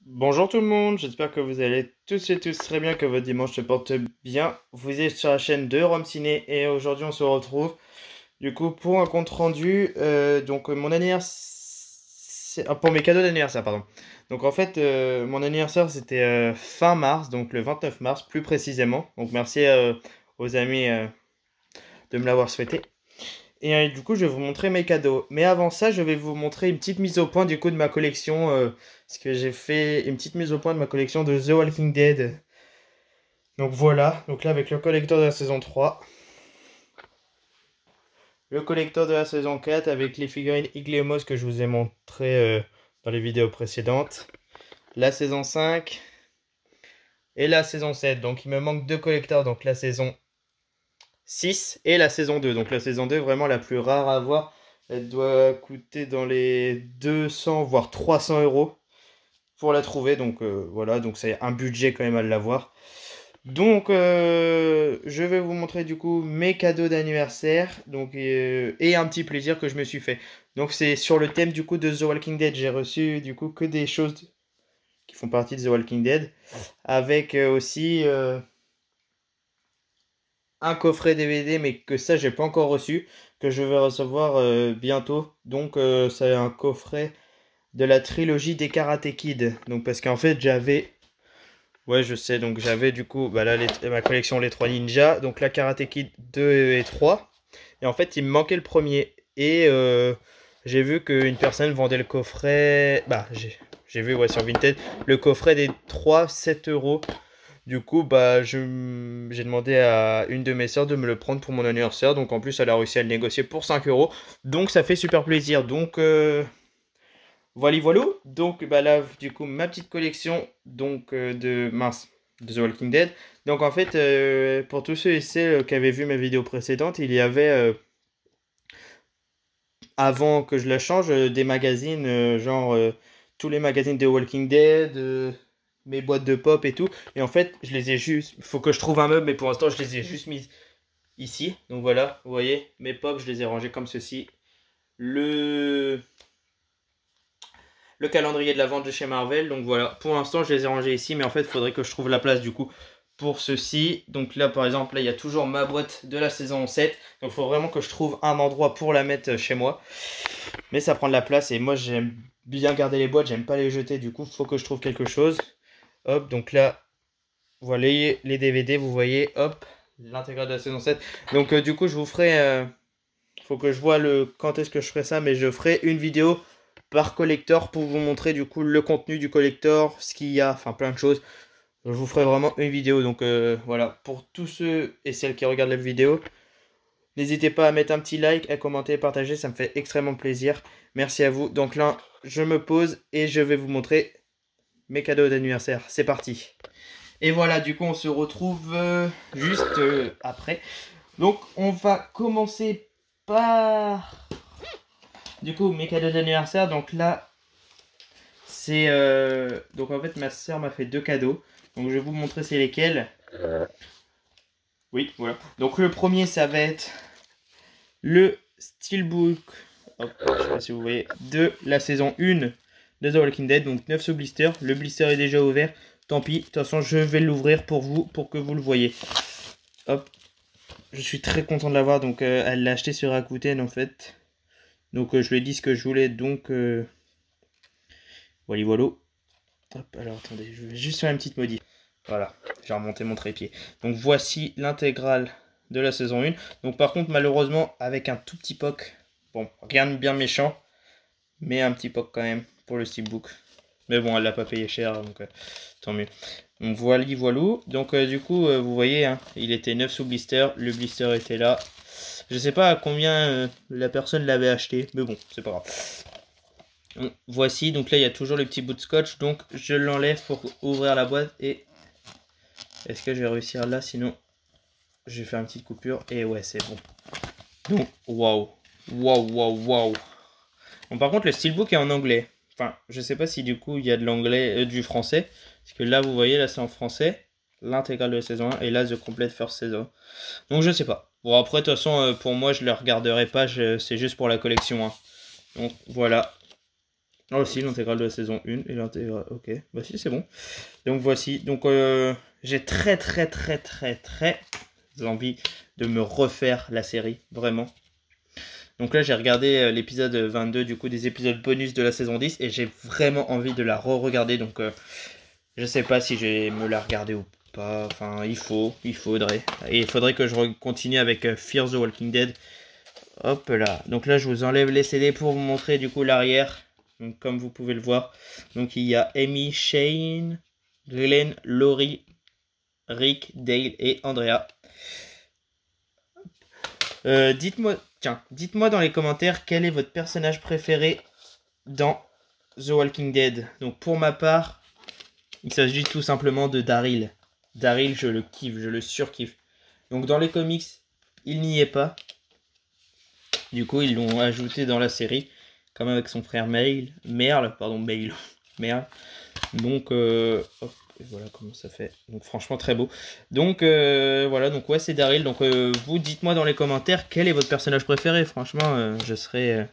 Bonjour tout le monde, j'espère que vous allez tous et tous très bien, que votre dimanche se porte bien. Vous êtes sur la chaîne de Rome Ciné et aujourd'hui on se retrouve du coup pour un compte rendu mon anniversaire, pour mes cadeaux d'anniversaire pardon. Donc en fait mon anniversaire c'était fin mars, donc le 29 mars plus précisément. Donc merci aux amis de me l'avoir souhaité. Et du coup, je vais vous montrer mes cadeaux. Mais avant ça, je vais vous montrer une petite mise au point du coup de ma collection. Parce que j'ai fait une petite mise au point de ma collection de The Walking Dead. Donc voilà, donc là avec le collector de la saison 3. Le collector de la saison 4 avec les figurines Iglemos que je vous ai montré dans les vidéos précédentes. La saison 5 et la saison 7. Donc il me manque deux collecteurs, donc la saison 6 et la saison 2. Donc la saison 2 vraiment la plus rare à avoir. Elle doit coûter dans les 200 voire 300 euros pour la trouver. Donc voilà, donc c'est un budget quand même à l'avoir. Donc je vais vous montrer du coup mes cadeaux d'anniversaire et un petit plaisir que je me suis fait. Donc c'est sur le thème du coup de The Walking Dead. J'ai reçu du coup que des choses qui font partie de The Walking Dead. Avec aussi un coffret DVD, mais que ça j'ai pas encore reçu, que je vais recevoir bientôt. Donc c'est un coffret de la trilogie des Karate Kid. Donc parce qu'en fait j'avais, ouais je sais, donc j'avais du coup bah là ma collection les trois ninjas, donc la Karate Kid 2 et 3. Et en fait il me manquait le premier. Et j'ai vu qu'une personne vendait le coffret, bah j'ai vu ouais sur Vinted, le coffret des 3 7 euros. Du coup, bah, j'ai demandé à une de mes sœurs de me le prendre pour mon anniversaire. Donc, en plus, elle a réussi à le négocier pour 5 euros. Donc, ça fait super plaisir. Donc, voilà, voilà. Donc, bah, là, du coup, ma petite collection de The Walking Dead. Donc, en fait, pour tous ceux et celles qui avaient vu mes vidéos précédentes, il y avait, avant que je la change, des magazines, tous les magazines de Walking Dead, mes boîtes de pop et tout. Et en fait, je les ai juste. Faut que je trouve un meuble, mais pour l'instant, je les ai juste mis ici. Donc voilà, vous voyez, mes pop, je les ai rangés comme ceci. Le, le calendrier de la vente de chez Marvel. Donc voilà, pour l'instant, je les ai rangés ici, mais en fait, il faudrait que je trouve la place du coup pour ceci. Donc là, par exemple, là, il y a toujours ma boîte de la saison 7. Donc il faut vraiment que je trouve un endroit pour la mettre chez moi. Mais ça prend de la place et moi, j'aime bien garder les boîtes, j'aime pas les jeter. Du coup, il faut que je trouve quelque chose. Hop, donc là, voilà les DVD, vous voyez, hop, l'intégrale de la saison 7. Donc du coup, je vous ferai, faut que je vois quand est-ce que je ferai ça, mais je ferai une vidéo par collector pour vous montrer du coup le contenu du collector, ce qu'il y a, enfin plein de choses. Je vous ferai vraiment une vidéo, donc voilà, pour tous ceux et celles qui regardent la vidéo, n'hésitez pas à mettre un petit like, à commenter, à partager, ça me fait extrêmement plaisir. Merci à vous. Donc là, je me pose et je vais vous montrer mes cadeaux d'anniversaire. C'est parti. Et voilà, du coup, on se retrouve juste après. Donc, on va commencer par du coup mes cadeaux d'anniversaire. Donc là, c'est donc en fait ma soeur m'a fait deux cadeaux. Donc je vais vous montrer c'est lesquels. Oui, voilà. Donc le premier, ça va être le Steelbook, hop, je sais pas si vous voyez, de la saison 1 de The Walking Dead. Donc 9 sous blister. Le blister est déjà ouvert. Tant pis, de toute façon, je vais l'ouvrir pour vous, pour que vous le voyez. Hop, je suis très content de l'avoir. Donc elle l'a acheté sur Rakuten en fait. Donc je lui ai dit ce que je voulais. Donc voilà, voilà. Hop, alors attendez, je vais juste faire une petite modif. Voilà, j'ai remonté mon trépied. Donc voici l'intégrale de la saison 1. Donc par contre, malheureusement, avec un tout petit POC. Bon, rien de bien méchant, mais un petit POC quand même pour le steelbook. Mais bon, elle l'a pas payé cher, donc tant mieux. Donc voilà, voilà. Donc du coup, vous voyez, hein, il était 9 sous blister. Le blister était là. Je sais pas à combien la personne l'avait acheté, mais bon, c'est pas grave. Donc, voici, donc là il y a toujours le petit bout de scotch, donc je l'enlève pour ouvrir la boîte et est-ce que je vais réussir là, sinon je vais faire une petite coupure et ouais c'est bon. Donc waouh, waouh, waouh, waouh. Bon par contre le steelbook est en anglais, enfin je sais pas si du coup il y a de l'anglais, du français, parce que là vous voyez là c'est en français, l'intégrale de la saison 1 et là The Complete First Season. Donc je sais pas. Bon après de toute façon pour moi je le regarderai pas, c'est juste pour la collection. Hein. Donc voilà. Ah aussi, l'intégrale de la saison 1 et l'intégrale... Ok, bah si, c'est bon. Donc voici. Donc j'ai très envie de me refaire la série, vraiment. Donc là, j'ai regardé l'épisode 22, du coup, des épisodes bonus de la saison 10, et j'ai vraiment envie de la re-regarder. Donc je sais pas si je vais me la regarder ou pas. Enfin, il faudrait. Et il faudrait que je continue avec Fear the Walking Dead. Hop là. Donc là, je vous enlève les CD pour vous montrer du coup l'arrière. Donc comme vous pouvez le voir. Donc il y a Amy, Shane, Glenn, Laurie, Rick, Dale et Andrea. Dites-moi dans les commentaires quel est votre personnage préféré dans The Walking Dead. Donc pour ma part, il s'agit tout simplement de Daryl. Daryl, je le kiffe, je le surkiffe. Donc dans les comics, il n'y est pas. Du coup, ils l'ont ajouté dans la série, comme avec son frère Merle. Donc, hop, voilà comment ça fait. Donc franchement très beau. Donc voilà, donc ouais, c'est Daryl. Donc vous dites-moi dans les commentaires quel est votre personnage préféré. Franchement, je serais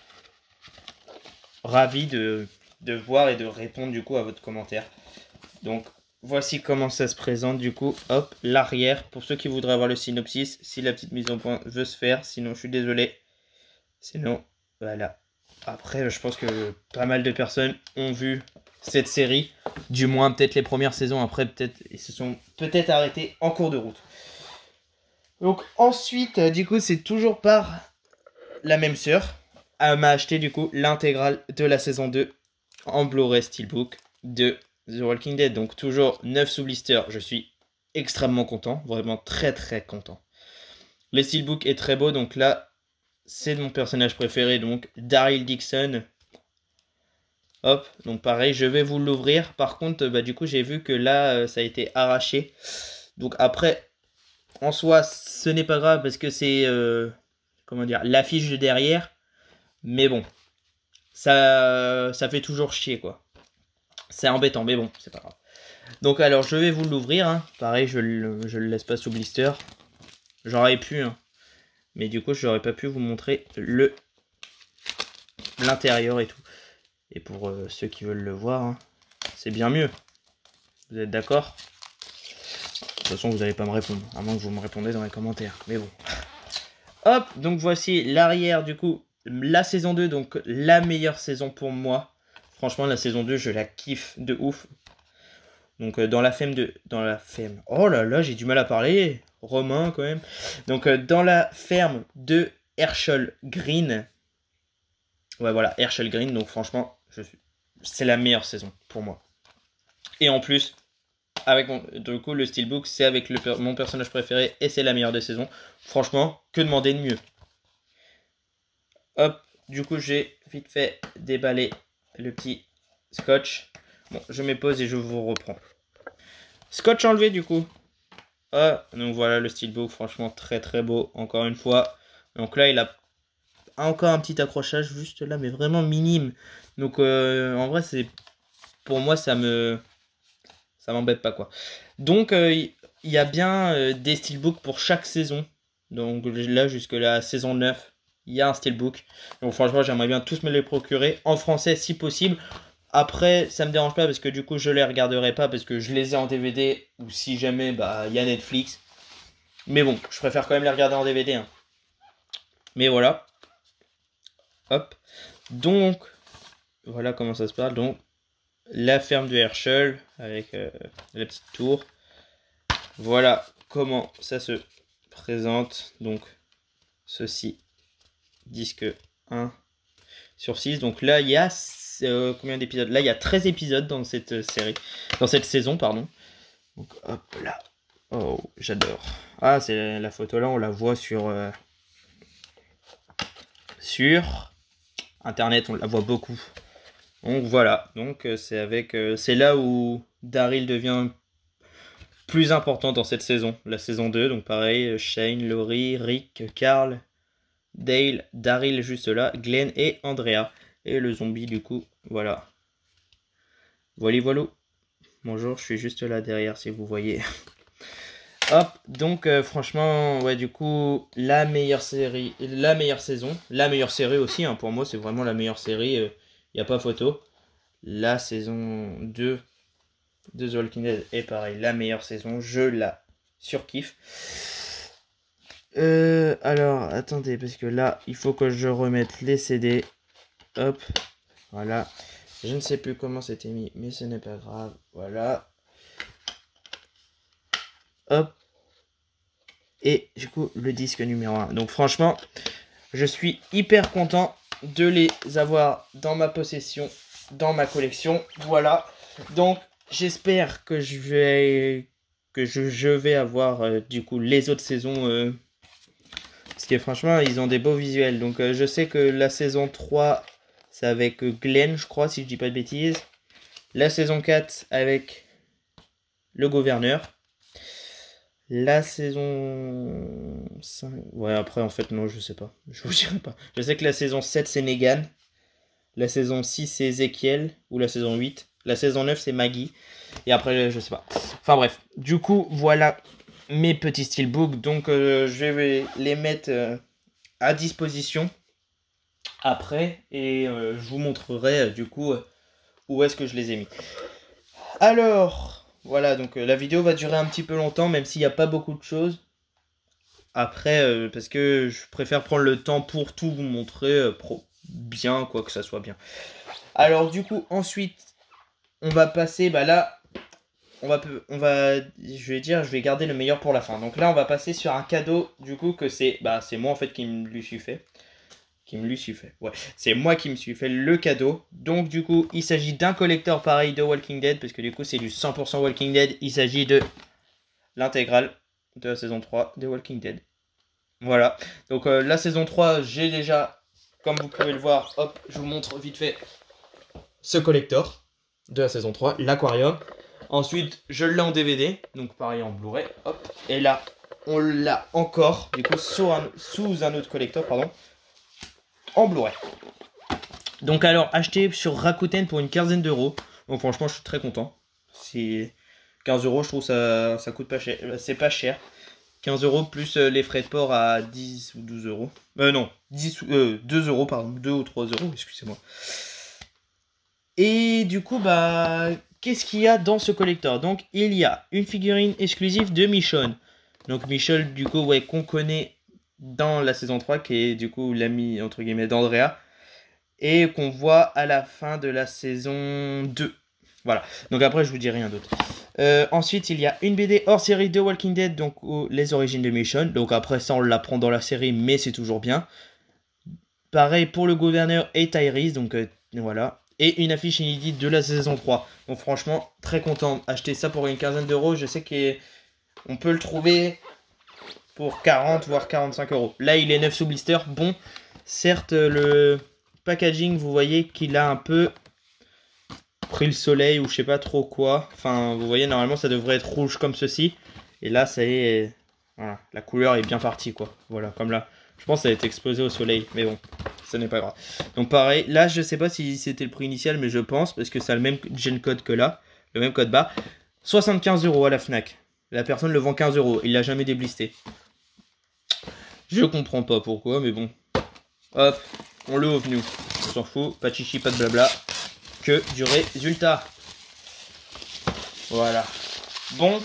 ravi de voir et de répondre du coup à votre commentaire. Donc voici comment ça se présente du coup. Hop, l'arrière. Pour ceux qui voudraient avoir le synopsis, si la petite mise au point veut se faire. Sinon, je suis désolé. Sinon, voilà. Après, je pense que pas mal de personnes ont vu cette série. Du moins, peut-être les premières saisons. Après, peut-être, ils se sont peut-être arrêtés en cours de route. Donc, ensuite, du coup, c'est toujours par la même sœur. Elle m'a acheté, du coup, l'intégrale de la saison 2 en Blu-ray Steelbook de The Walking Dead. Donc, toujours 9 sous blister. Je suis extrêmement content. Vraiment très content. Le Steelbook est très beau. Donc là, c'est mon personnage préféré, donc Daryl Dixon. Hop, donc pareil, je vais vous l'ouvrir. Par contre, bah, du coup, j'ai vu que là, ça a été arraché. Donc après, en soi, ce n'est pas grave parce que c'est, comment dire, l'affiche de derrière. Mais bon, ça fait toujours chier, quoi. C'est embêtant, mais bon, c'est pas grave. Donc alors, je vais vous l'ouvrir. Hein. Pareil, je le laisse pas sous blister. J'aurais pu, hein. Mais du coup, je n'aurais pas pu vous montrer l'intérieur et tout. Et pour ceux qui veulent le voir, hein, c'est bien mieux. Vous êtes d'accord? De toute façon, vous n'allez pas me répondre, à moins que vous me répondez dans les commentaires. Mais bon. Hop, donc voici l'arrière du coup. La saison 2, donc la meilleure saison pour moi. Franchement, la saison 2, je la kiffe de ouf. Donc dans la ferme de... Oh là là, j'ai du mal à parler. Romain quand même. Donc dans la ferme de Herschel Green. Ouais, voilà, Herschel Green. Donc franchement, c'est la meilleure saison pour moi. Et en plus, avec du coup, le Steelbook, c'est avec mon personnage préféré et c'est la meilleure des saisons. Franchement, que demander de mieux? Hop, du coup, j'ai vite fait déballer le petit scotch. Bon, je mets pause et je vous reprends. Scotch enlevé, du coup. Ah, donc voilà le Steelbook, franchement très beau, encore une fois. Donc là, il a encore un petit accrochage juste là, mais vraiment minime. Donc en vrai, c'est pour moi, ça m'embête pas, quoi. Donc il y a bien des steelbooks pour chaque saison. Donc là, jusque la saison 9, il y a un steelbook. Donc franchement, j'aimerais bien tous me les procurer en français si possible. Après, ça me dérange pas parce que du coup, je les regarderai pas parce que je les ai en DVD ou si jamais, bah, il y a Netflix. Mais bon, je préfère quand même les regarder en DVD. Hein. Mais voilà. Hop. Donc, voilà comment ça se passe. Donc, la ferme de Herschel avec la petite tour. Voilà comment ça se présente. Donc, ceci, disque 1 sur 6. Donc là, il y a combien d'épisodes? Là, il y a 13 épisodes dans cette série, dans cette saison, pardon. Donc, hop là. Oh, j'adore. Ah, c'est la photo là, on la voit sur Internet, on la voit beaucoup. Donc voilà, donc c'est là où Daryl devient plus important dans cette saison, la saison 2. Donc pareil, Shane, Laurie, Rick, Carl, Dale, Daryl juste là, Glenn et Andrea. Et le zombie du coup, voilà. Voilà. Bonjour, je suis juste là derrière si vous voyez. Hop, donc franchement, ouais, du coup, la meilleure série, la meilleure saison, la meilleure série aussi, hein, pour moi, c'est vraiment la meilleure série. Il n'y a pas photo. La saison 2 de The Walking Dead est pareil, la meilleure saison. Je la surkiffe. Alors, attendez, parce que là, il faut que je remette les CD. Hop, voilà. Je ne sais plus comment c'était mis, mais ce n'est pas grave. Voilà. Hop. Et du coup, le disque numéro 1. Donc franchement, je suis hyper content de les avoir dans ma possession, dans ma collection. Voilà. Donc, j'espère que je vais avoir du coup les autres saisons. Parce que franchement, ils ont des beaux visuels. Donc, je sais que la saison 3, c'est avec Glenn, je crois, si je dis pas de bêtises. La saison 4, avec le gouverneur. La saison 5... Ouais, après, en fait, non, je sais pas. Je vous dirai pas. Je sais que la saison 7, c'est Negan. La saison 6, c'est Ezekiel. Ou la saison 8. La saison 9, c'est Maggie. Et après, je sais pas. Enfin, bref. Du coup, voilà mes petits steelbooks. Donc, je vais les mettre à disposition après. Et je vous montrerai, du coup, où est-ce que je les ai mis. Alors... Voilà, donc la vidéo va durer un petit peu longtemps, même s'il n'y a pas beaucoup de choses. Après, parce que je préfère prendre le temps pour tout vous montrer bien, quoi que ça soit bien. Alors du coup, ensuite, on va passer, bah là, je vais garder le meilleur pour la fin. Donc là, on va passer sur un cadeau, du coup, que c'est moi en fait qui me lui suis fait. Ouais, c'est moi qui me suis fait le cadeau. Donc du coup, il s'agit d'un collector pareil de Walking Dead, parce que du coup c'est du 100% Walking Dead. Il s'agit de l'intégrale de la saison 3 de Walking Dead. Voilà, donc la saison 3, j'ai déjà, comme vous pouvez le voir, hop, je vous montre vite fait ce collector de la saison 3, l'aquarium. Ensuite, je l'ai en DVD, donc pareil en Blu-ray, hop. Et là, on l'a encore, du coup, sous un autre collector, pardon, en Blu-ray. Donc alors, acheté sur Rakuten pour une quinzaine d'euros. Donc franchement, je suis très content. C'est 15 euros, je trouve ça coûte pas cher. C'est pas cher. 15 euros plus les frais de port à 10 ou 12 euros. Non, 2 euros, pardon. 2 ou 3 euros, excusez-moi. Et du coup, qu'est-ce qu'il y a dans ce collector? Donc, il y a une figurine exclusive de Michonne. Donc, Michonne, du coup, ouais, qu'on connaît dans la saison 3, qui est du coup l'ami, entre guillemets, d'Andrea. Et qu'on voit à la fin de la saison 2. Voilà. Donc après, je vous dis rien d'autre. Ensuite, il y a une BD hors série de Walking Dead, donc les origines de Michonne. Donc après ça, on l'apprend dans la série, mais c'est toujours bien. Pareil pour le gouverneur et Tyrese, donc voilà. Et une affiche inédite de la saison 3. Donc franchement, très content. Acheter ça pour une quinzaine d'euros, je sais qu'on peut le trouver pour 40 voire 45 euros. Là, il est 9 sous blister. Bon, certes, le packaging, vous voyez qu'il a un peu pris le soleil ou je sais pas trop quoi. Enfin, vous voyez, normalement, ça devrait être rouge comme ceci. Et là, ça y est, voilà, la couleur est bien partie, quoi. Voilà, comme là. Je pense que ça a été exposé au soleil, mais bon, ça n'est pas grave. Donc pareil, là, je sais pas si c'était le prix initial, mais je pense, parce que ça a le même gen code que là, le même code barre. 75 euros à la Fnac. La personne le vend 15 euros. Il l'a jamais déblisté. Je comprends pas pourquoi, mais bon. Hop, on le ouvre nous. On s'en fout, pas de chichi, pas de blabla. Que du résultat. Voilà. Bon.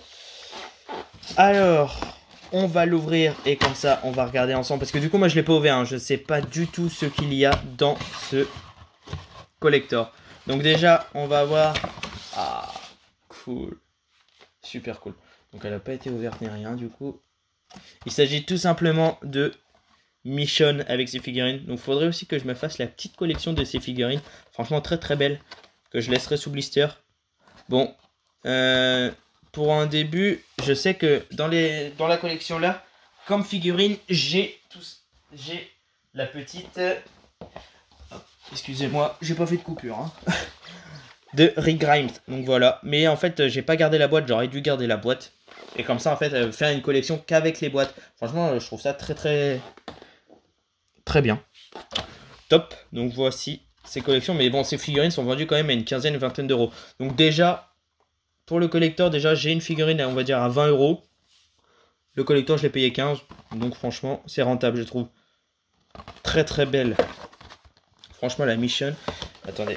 Alors, on va l'ouvrir et comme ça, on va regarder ensemble. Parce que du coup, moi, je l'ai pas ouvert. Hein. Je sais pas du tout ce qu'il y a dans ce collector. Donc déjà, on va voir... Ah, cool. Super cool. Donc, elle n'a pas été ouverte ni rien, du coup. Il s'agit tout simplement de Michonne avec ses figurines. Donc, il faudrait aussi que je me fasse la petite collection de ces figurines. Franchement, très très belle. Que je laisserai sous blister. Bon. Pour un début, je sais que dans la collection là, comme figurine, j'ai la petite... Excusez-moi, j'ai pas fait de coupure. Hein. De Rick Grimes. Donc voilà. Mais en fait, j'ai pas gardé la boîte. J'aurais dû garder la boîte. Et comme ça, en fait, faire une collection qu'avec les boîtes. Franchement, je trouve ça très très très bien. Top. Donc voici ces collections. Mais bon, ces figurines sont vendues quand même à une quinzaine, vingtaine d'euros. Donc déjà, pour le collector, déjà, j'ai une figurine, on va dire, à 20 euros. Le collector, je l'ai payé 15. Donc franchement, c'est rentable, je trouve. Très très belle. Franchement, la Michonne. Attendez,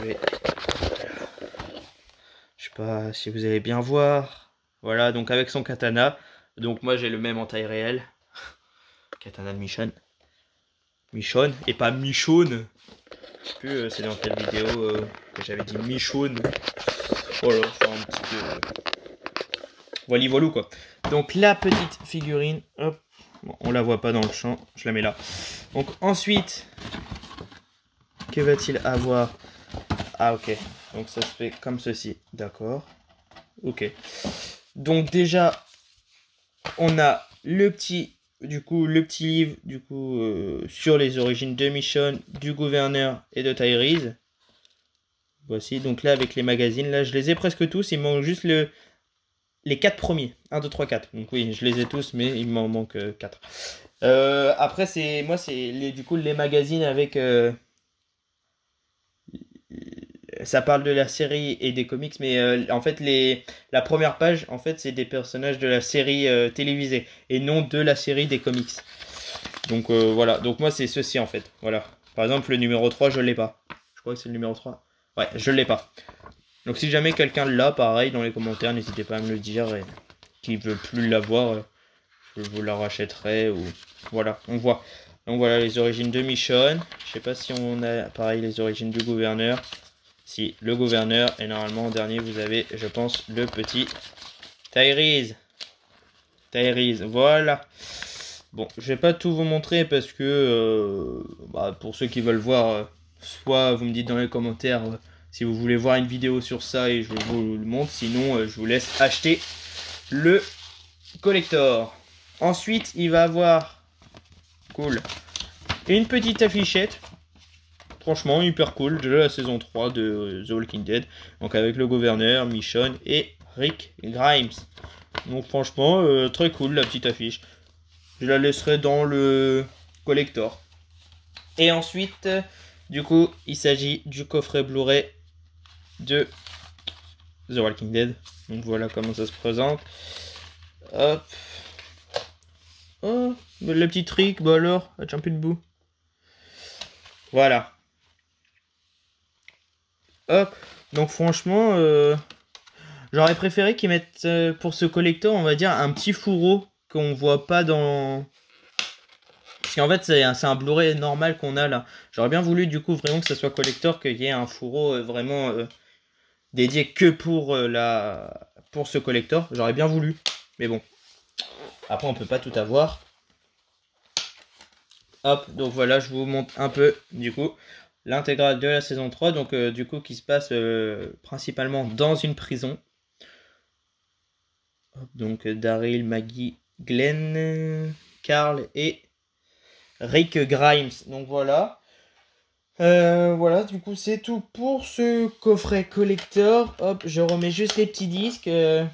je sais pas si vous allez bien voir. Voilà, donc avec son katana. Donc moi j'ai le même en taille réelle. Katana de Michonne. Michonne et pas Michonne. Je sais plus c'est dans quelle vidéo que j'avais dit Michonne. Voilà, enfin un petit voilà voilou quoi. Donc la petite figurine, hop. Bon, on la voit pas dans le champ, je la mets là. Donc ensuite, que va-t-il avoir? Ah ok, donc ça se fait comme ceci, d'accord. Ok. Donc déjà, on a le petit livre sur les origines de Michonne, du gouverneur et de Tyrese. Voici, donc là avec les magazines, là je les ai presque tous, il manque juste les 4 premiers. 1, 2, 3, 4. Donc oui, je les ai tous, mais il m'en manque 4. Après, c'est les magazines avec... ça parle de la série et des comics, mais en fait, la première page, en fait, c'est des personnages de la série télévisée et non de la série des comics. Donc voilà, donc moi, c'est ceci en fait. Voilà. Par exemple, le numéro 3, je l'ai pas. Je crois que c'est le numéro 3. Ouais, je l'ai pas. Donc si jamais quelqu'un l'a, pareil, dans les commentaires, n'hésitez pas à me le dire. Et qui veut plus l'avoir, je vous la rachèterai. Ou... Voilà, on voit. Donc voilà les origines de Michonne. Je sais pas si on a pareil les origines du gouverneur. Si, le gouverneur. Et normalement en dernier vous avez, je pense, le petit Tyrese. Tyrese, voilà. Bon, je vais pas tout vous montrer parce que pour ceux qui veulent voir, soit vous me dites dans les commentaires si vous voulez voir une vidéo sur ça et je vous le montre. Sinon, je vous laisse acheter le collector. Ensuite, il va avoir cool une petite affichette. Franchement, hyper cool de la saison 3 de The Walking Dead. Donc avec le gouverneur, Michonne et Rick Grimes. Donc franchement, très cool la petite affiche. Je la laisserai dans le collector. Et ensuite, du coup, il s'agit du coffret Blu-ray de The Walking Dead. Donc voilà comment ça se présente. Hop. Oh, le petit trick, bah alors, elle tient plus debout. Voilà. Hop. Donc franchement, j'aurais préféré qu'ils mettent pour ce collector, on va dire, un petit fourreau qu'on voit pas dans... Parce qu'en fait, c'est un Blu-ray normal qu'on a là. J'aurais bien voulu du coup vraiment que ça soit collector, qu'il y ait un fourreau vraiment dédié que pour, pour ce collector. J'aurais bien voulu. Mais bon. Après, on peut pas tout avoir. Hop, donc voilà, je vous montre un peu du coup l'intégrale de la saison 3. Donc du coup qui se passe principalement dans une prison. Hop, donc Daryl, Maggie, Glenn, Carl et Rick Grimes. Donc voilà. Voilà, du coup c'est tout pour ce coffret collector. Hop, je remets juste les petits disques.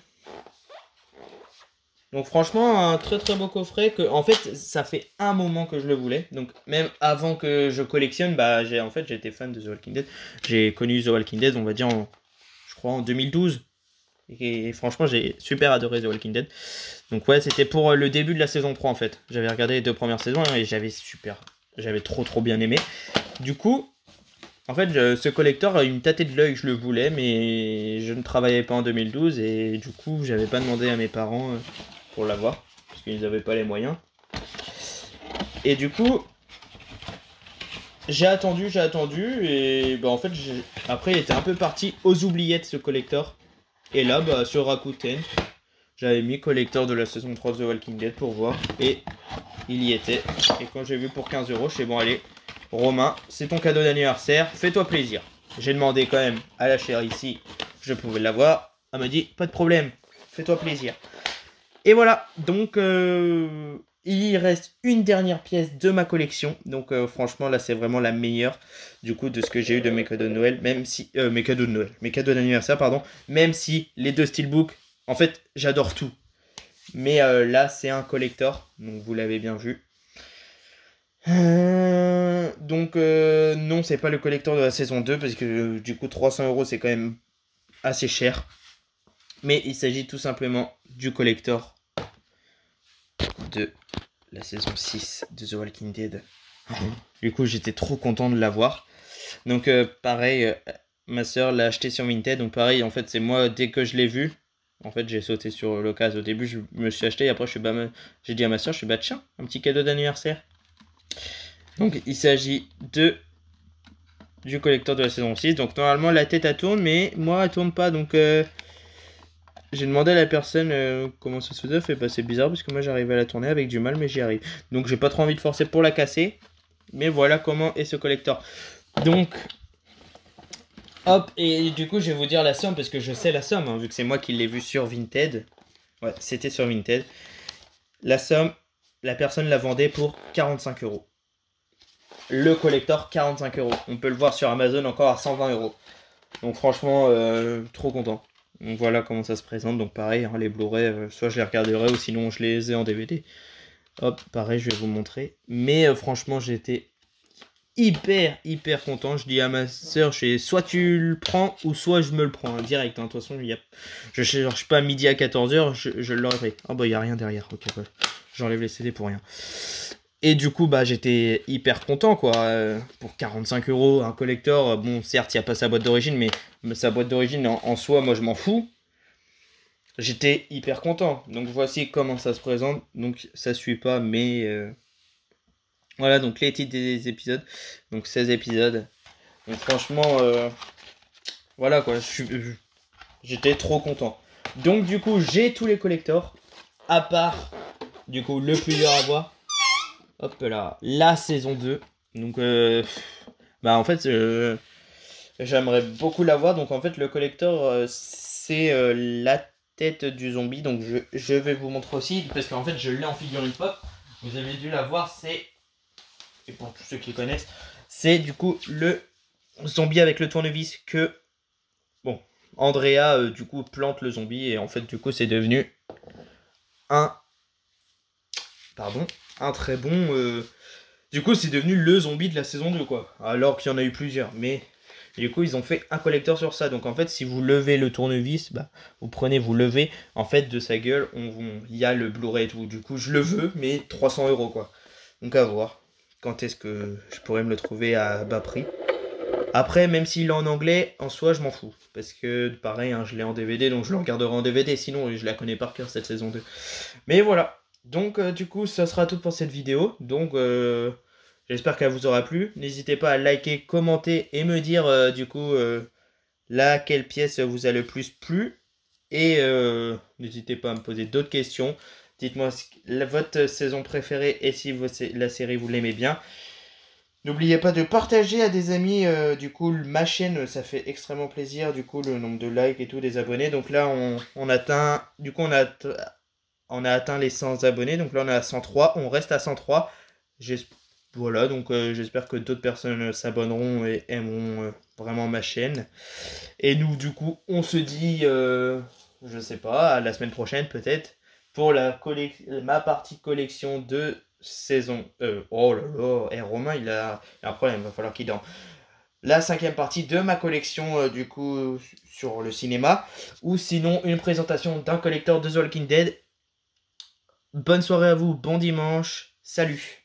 Donc franchement, un très très beau coffret que en fait ça fait un moment que je le voulais. Donc même avant que je collectionne, j'étais fan de The Walking Dead. J'ai connu The Walking Dead, on va dire je crois en 2012. Et franchement, j'ai super adoré The Walking Dead. Donc ouais, c'était pour le début de la saison 3 en fait. J'avais regardé les 2 premières saisons et j'avais trop bien aimé. Du coup, en fait, ce collector, il me tâtait de l'œil, je le voulais, mais je ne travaillais pas en 2012 et du coup, j'avais pas demandé à mes parents pour l'avoir parce qu'ils n'avaient pas les moyens. Et du coup, j'ai attendu et en fait, après, il était un peu parti aux oubliettes ce collector. Et là, sur Rakuten, j'avais mis collector de la saison 3 de The Walking Dead pour voir. Et il y était. Et quand j'ai vu pour 15 €, je sais bon, allez, Romain, c'est ton cadeau d'anniversaire, fais-toi plaisir. J'ai demandé quand même à la chère ici, je pouvais l'avoir. Elle m'a dit, pas de problème, fais-toi plaisir. Et voilà, donc il reste une dernière pièce de ma collection. Donc franchement, là, c'est vraiment la meilleure du coup de ce que j'ai eu de mes cadeaux de Noël. Même si, mes cadeaux d'anniversaire, pardon. Même si les 2 steelbooks, en fait, j'adore tout. Mais là, c'est un collector, donc vous l'avez bien vu. Donc non, c'est pas le collector de la saison 2 parce que du coup 300 € c'est quand même assez cher. Mais il s'agit tout simplement du collector de la saison 6 de The Walking Dead. Du coup j'étais trop content de l'avoir. Donc pareil, ma soeur l'a acheté sur Vinted. Donc pareil, en fait, c'est moi, dès que je l'ai vu, en fait, j'ai sauté sur l'occasion. Au début, je me suis acheté. Et après, j'ai dit à ma soeur, je suis bah tiens, un petit cadeau d'anniversaire. Donc il s'agit du collector de la saison 6. Donc normalement, la tête, elle tourne, mais moi, elle tourne pas. Donc j'ai demandé à la personne comment ça se faisait. Fait bah c'est bizarre parce que moi, j'arrive à la tourner avec du mal, mais j'y arrive. Donc j'ai pas trop envie de forcer pour la casser. Mais voilà comment est ce collector. Donc, hop, et du coup, je vais vous dire la somme parce que je sais la somme, hein, vu que c'est moi qui l'ai vu sur Vinted. Ouais, c'était sur Vinted. La somme, la personne la vendait pour 45 euros. Le collector, 45 euros. On peut le voir sur Amazon encore à 120 euros. Donc, franchement, trop content. Donc, voilà comment ça se présente. Donc, pareil, hein, les Blu-ray, soit je les regarderai ou sinon je les ai en DVD. Hop, pareil, je vais vous montrer. Mais franchement, j'étais hyper content. Je dis à ma soeur, soit tu le prends ou soit je me le prends, hein, direct. Hein. De toute façon, je cherche pas midi à 14h, je l'aurai. Ah bah il n'y a rien derrière, ok, bah, j'enlève les CD pour rien. Et du coup, bah j'étais hyper content quoi. Pour 45 euros, un collector, bon certes il n'y a pas sa boîte d'origine, mais sa boîte d'origine en soi, moi je m'en fous. J'étais hyper content. Donc voici comment ça se présente. Donc ça suit pas, mais... Voilà, donc les titres des épisodes. Donc 16 épisodes. Donc franchement, voilà quoi, j'étais trop content. Donc du coup, j'ai tous les collectors. À part, du coup, le plus dur à voir. Hop là, la saison 2. Donc, bah en fait, j'aimerais beaucoup la voir. Donc en fait, le collector, c'est la tête du zombie. Donc je vais vous montrer aussi. Parce qu'en fait, je l'ai en figurine pop. Vous avez dû la voir, c'est... Et pour tous ceux qui connaissent, c'est du coup le zombie avec le tournevis que, bon, Andrea du coup plante le zombie et en fait du coup c'est devenu un très bon, du coup c'est devenu le zombie de la saison 2 quoi, alors qu'il y en a eu plusieurs, mais du coup ils ont fait un collector sur ça. Donc en fait si vous levez le tournevis, bah vous levez, en fait de sa gueule il y a le Blu-ray et tout. Du coup je le veux, mais 300 euros quoi, donc à voir quand est-ce que je pourrais me le trouver à bas prix. Après, même s'il est en anglais, en soi, je m'en fous. Parce que, pareil, hein, je l'ai en DVD, donc je le regarderai en DVD. Sinon, je la connais par cœur, cette saison 2. Mais voilà. Donc, du coup, ça sera tout pour cette vidéo. Donc, j'espère qu'elle vous aura plu. N'hésitez pas à liker, commenter et me dire, du coup, quelle pièce vous a le plus plu. Et n'hésitez pas à me poser d'autres questions. Dites-moi votre saison préférée et si la série vous l'aimez bien. N'oubliez pas de partager à des amis, du coup, ma chaîne, ça fait extrêmement plaisir, du coup, le nombre de likes et tout, des abonnés. Donc là, on atteint, du coup, on a atteint les 100 abonnés, donc là, on est à 103, on reste à 103. Voilà, donc j'espère que d'autres personnes s'abonneront et aimeront vraiment ma chaîne. Et nous, du coup, on se dit, je sais pas, à la semaine prochaine peut-être, pour ma partie collection de saison. Oh là là, et Romain, il a un problème, il va falloir qu'il dorme. La 5e partie de ma collection, du coup, sur le cinéma. Ou sinon, une présentation d'un collector de The Walking Dead. Bonne soirée à vous, bon dimanche, salut!